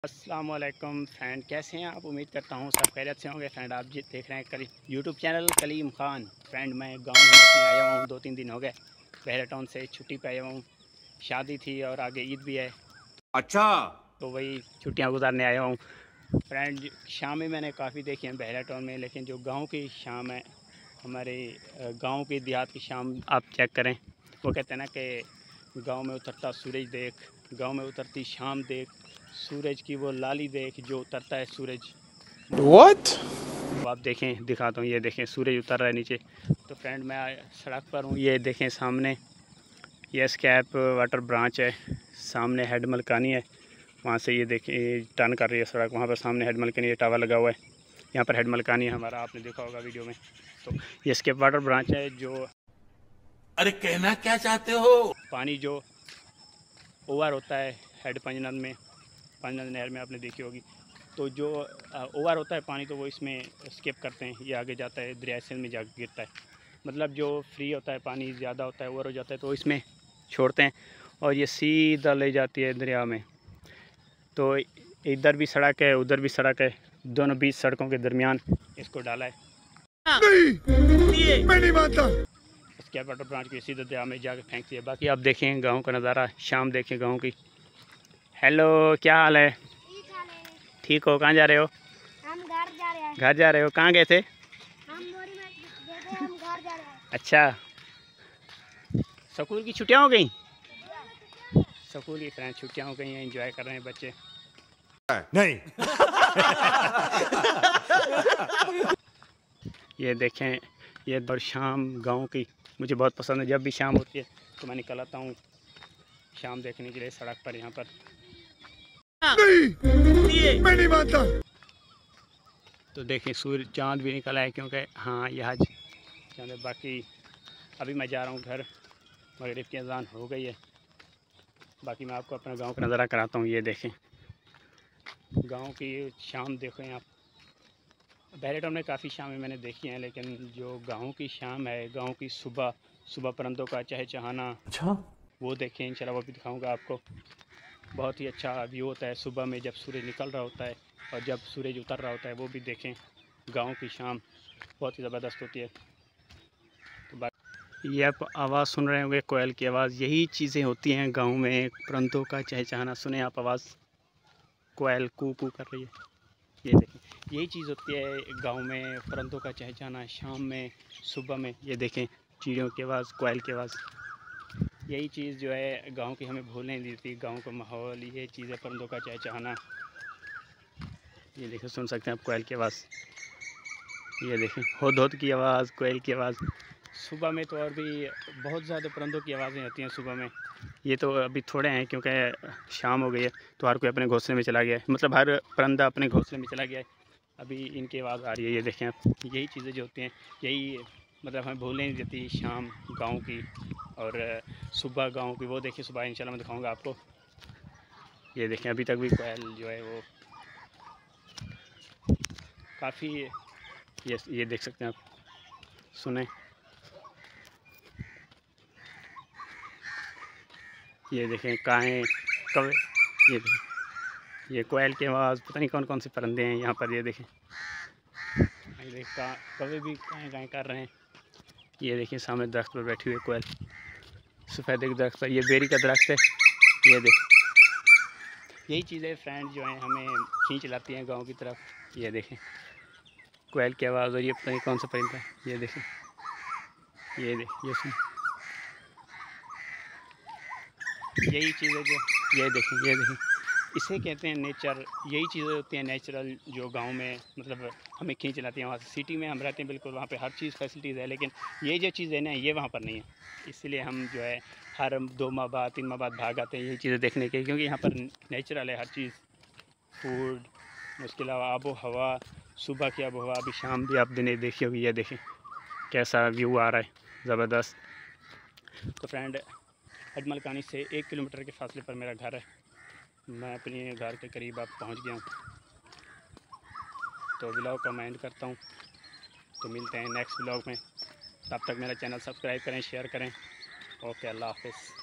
अस्सलामुअलैकुम फ्रेंड, कैसे हैं आप? उम्मीद करता हूँ सब खैरियत से होंगे। फ्रेंड आप जी देख रहे हैं YouTube channel Kaleem Khan. Friend मैं गांव में अपने आया हुआ हूँ, 2-3 दिन हो गए। बहरा टाउन से छुट्टी पे आया हूँ, शादी थी और आगे ईद भी है। अच्छा, तो वही छुट्टियाँ गुजारने आया हूँ। फ्रेंड शामें मैंने काफ़ी देखी हैं बहरा टाउन में, लेकिन जो गाँव की शाम है, हमारे गाँव की देहात की शाम आप चेक करें। वो कहते हैं ना कि गाँव में उतरता सूरज देख, गाँव में उतरती शाम देख, सूरज की वो लाली देख जो उतरता है सूरज। What? तो आप देखें, दिखाता हूँ, ये देखें सूरज उतर रहा है नीचे। तो फ्रेंड मैं सड़क पर हूँ, ये देखें सामने ये स्कैप वाटर ब्रांच है, सामने हेड मलकानी है। वहाँ से ये देखें टर्न कर रही है सड़क, वहाँ पर सामने हेड मलकानी टावर लगा हुआ है। यहाँ पर हेड मलकानी है हमारा, आपने देखा होगा वीडियो में। तो ये स्कैप वाटर ब्रांच है जो अरे कहना क्या चाहते हो? पानी जो ओवर होता है हेड पंजनद में, पंजनद नहर में आपने देखी होगी। तो जो ओवर होता है पानी, तो वो इसमें स्किप करते हैं, ये आगे जाता है दरिया सिंध में जाकर गिरता है। मतलब जो फ्री होता है पानी ज़्यादा होता है, ओवर हो जाता है, तो इसमें छोड़ते हैं और ये सीधा ले जाती है दरिया में। तो इधर भी सड़क है, उधर भी सड़क है, दोनों बीच सड़कों के दरमियान इसको डाला है। नहीं, मैं नहीं मानता। इसके वाटर ब्रांच के सीधे दरिया में जाकर फेंकती है। बाकी आप देखें गाँव का नज़ारा, शाम देखें गाँव की। हेलो, क्या हाल है? ठीक हो? कहाँ जा रहे हो? हम घर जा रहे हैं। घर जा रहे हो? कहाँ गए थे? हम बोरी में गए थे, हम घर जा रहे हैं। अच्छा, स्कूल की छुट्टियां हो गई? स्कूल की फ्रेंड छुट्टियां हो गई हैं, एंजॉय कर रहे हैं बच्चे। नहीं। ये देखें, ये और शाम गांव की मुझे बहुत पसंद है। जब भी शाम होती है तो मैं निकल आता हूँ शाम देखने के लिए सड़क पर। यहाँ पर नहीं, मैं नहीं मानता। तो देखें सूर्य चाँद भी निकला है, क्योंकि हाँ यहाँ चाँद है। बाकी अभी मैं जा रहा हूँ घर, मगरिब की अज़ान हो गई है। बाकी मैं आपको अपना गांव का नज़ारा कराता हूँ। ये देखें गांव की शाम देखें आप। बहरा टाउन में काफ़ी शामें मैंने देखी हैं, लेकिन जो गांव की शाम है, गांव की सुबह, सुबह परिंदों का चहचहाना, अच्छा, वो देखें इंशाल्लाह, वो भी दिखाऊंगा आपको। बहुत ही अच्छा व्यू होता है सुबह में जब सूरज निकल रहा होता है और जब सूरज उतर रहा होता है, वो भी देखें। गांव की शाम बहुत ही ज़बरदस्त होती है। तो ये आप आवाज़ सुन रहे होंगे, कोयल की आवाज़। यही चीज़ें होती हैं गाँव में, परिंदों का चहचहाना। सुने आप आवाज़, कोयल कू कू कर रही है। ये देखें, यही चीज़ होती है गांव में, परिंदों का चहचहाना शाम में, सुबह में। ये देखें चिड़ियों की आवाज़, कोयल की आवाज़। यही चीज़ जो है गांव की हमें भूलने नहीं देती। गांव का माहौल, ये चीज़ है, परिंदों का चहचहाना। ये देखें, सुन सकते हैं आप कोयल की आवाज़। ये देखें होद होद की आवाज़, कोयल की आवाज़। सुबह में तो और भी बहुत ज़्यादा परिंदों की आवाज़ें होती हैं सुबह में। ये तो अभी थोड़े हैं क्योंकि शाम हो गई है, तो हर कोई अपने घोंसले में चला गया है। मतलब हर परिंदा अपने घोंसले में चला गया है। अभी इनकी आवाज़ आ रही है, ये देखें आप। यही चीज़ें जो होती हैं, यही मतलब हमें भूलने नहीं देती शाम गांव की और सुबह गांव की। वो देखिए सुबह इंशाल्लाह मैं दिखाऊंगा आपको। ये देखें अभी तक भी कोयल जो है वो काफ़ी, ये देख सकते हैं आप, सुने। ये देखें काएँ, कौवे। ये देखें, ये कोयल की आवाज़। पता नहीं कौन कौन से परिंदे हैं यहाँ पर। ये देखें, ये देख कौवे भी काएँ काएँ कर रहे हैं। ये देखिए सामने दरख्त पर बैठी हुई है कोयल, सफ़ेद एक दरख्त पर। ये बेरी का दरख्त है। ये देख, यही चीज़ें फ्रेंड जो हैं हमें खींच लाती हैं गांव की तरफ। ये देखें कोयल की आवाज़, और ये पता नहीं कौन सा परिंदा है। ये देखें, ये सुन, यही चीज़ें जो, ये देखें इसे कहते हैं नेचर। यही चीज़ें होती हैं नेचुरल, जो गांव में मतलब हमें खींच लाती हैं। वहाँ से सिटी में हम रहते हैं, बिल्कुल वहाँ पे हर चीज़ फैसिलिटीज़ है, लेकिन ये जो चीज़ है ना, ये वहाँ पर नहीं है। इसलिए हम जो है हर 2 माह बाद 3 माह बाद भाग आते हैं यही चीज़ें देखने के, क्योंकि यहाँ पर नेचुरल है हर चीज़। फूड, उसके अलावा आबो हवा, सुबह की आबो हवा। अभी शाम भी आप दिन देखी होगी। ये देखें कैसा व्यू आ रहा है, ज़बरदस्त। तो फ्रेंड हेड मलकानी से 1 किलोमीटर के फासले पर मेरा घर है। मैं अपने घर के करीब अब पहुंच गया हूं। तो व्लॉग का मैं एंड करता हूं। तो मिलते हैं नेक्स्ट व्लॉग में। तब तक मेरा चैनल सब्सक्राइब करें, शेयर करें। ओके, अल्लाह हाफ़िज़।